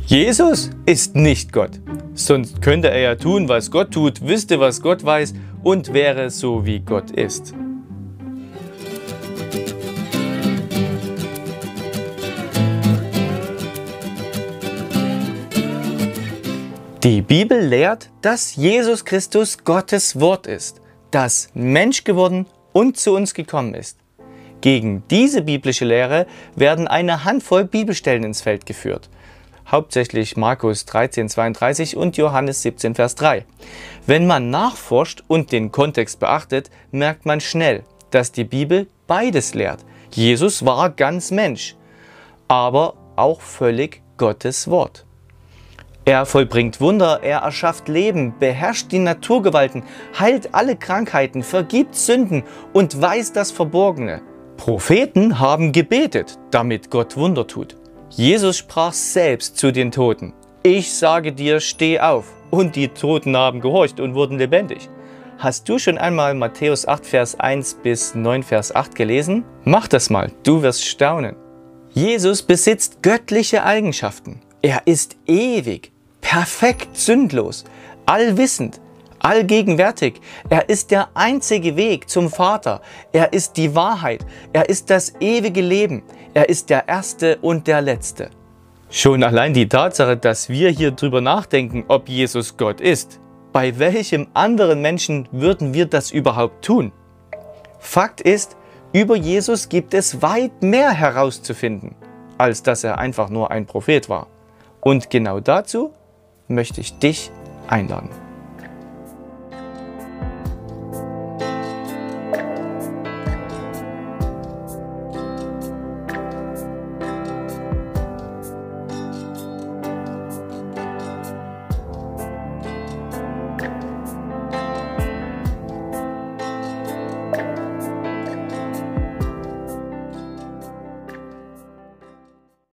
Jesus ist nicht Gott, sonst könnte er ja tun, was Gott tut, wüsste, was Gott weiß und wäre so, wie Gott ist. Die Bibel lehrt, dass Jesus Christus Gottes Wort ist, das Mensch geworden und zu uns gekommen ist. Gegen diese biblische Lehre werden eine Handvoll Bibelstellen ins Feld geführt. Hauptsächlich Markus 13,32 und Johannes 17, Vers 3. Wenn man nachforscht und den Kontext beachtet, merkt man schnell, dass die Bibel beides lehrt. Jesus war ganz Mensch, aber auch völlig Gottes Wort. Er vollbringt Wunder, er erschafft Leben, beherrscht die Naturgewalten, heilt alle Krankheiten, vergibt Sünden und weiß das Verborgene. Propheten haben gebetet, damit Gott Wunder tut. Jesus sprach selbst zu den Toten: Ich sage dir, steh auf. Und die Toten haben gehorcht und wurden lebendig. Hast du schon einmal Matthäus 8, Vers 1 bis 9, Vers 8 gelesen? Mach das mal, du wirst staunen. Jesus besitzt göttliche Eigenschaften. Er ist ewig, perfekt sündlos, allwissend, allgegenwärtig. Er ist der einzige Weg zum Vater. Er ist die Wahrheit. Er ist das ewige Leben. Er ist der Erste und der Letzte. Schon allein die Tatsache, dass wir hier drüber nachdenken, ob Jesus Gott ist. Bei welchem anderen Menschen würden wir das überhaupt tun? Fakt ist, über Jesus gibt es weit mehr herauszufinden, als dass er einfach nur ein Prophet war. Und genau dazu möchte ich dich einladen.